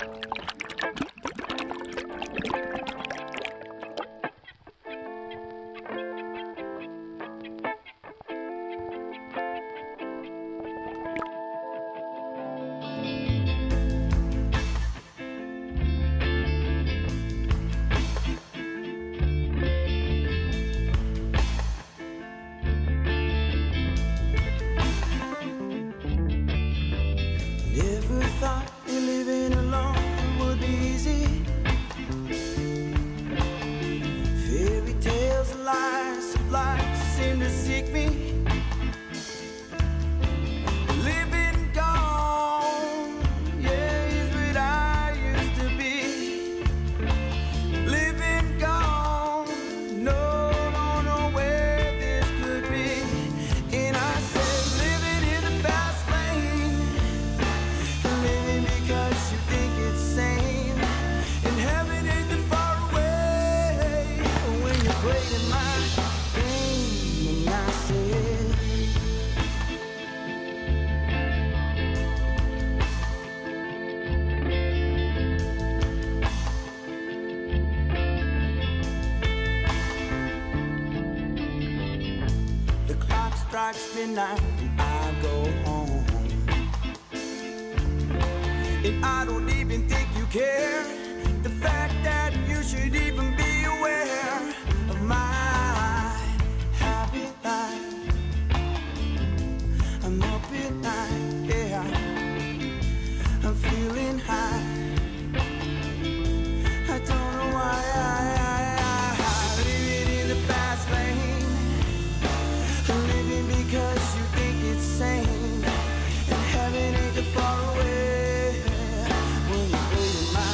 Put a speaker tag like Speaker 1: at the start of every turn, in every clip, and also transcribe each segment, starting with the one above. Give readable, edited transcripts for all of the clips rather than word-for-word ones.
Speaker 1: Strikes midnight and I go home, and I don't even think you care. The fact that you should even be aware of my happy life. I'm up at night, yeah, I'm feeling high. I don't know why I live in the fast lane. Living because you think it's sane, and heaven ain't too far away when you play my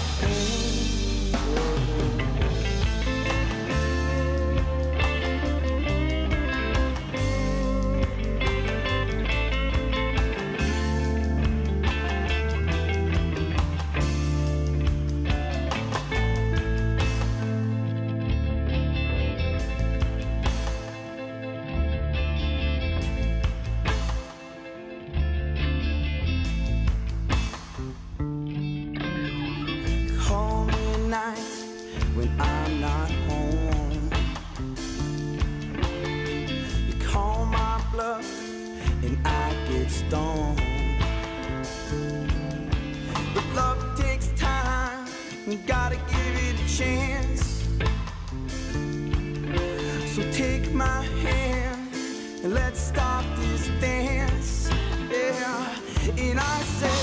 Speaker 1: when I'm not home. You call my bluff and I get stoned. But love takes time, you gotta give it a chance. So take my hand and let's start this dance, yeah. And I say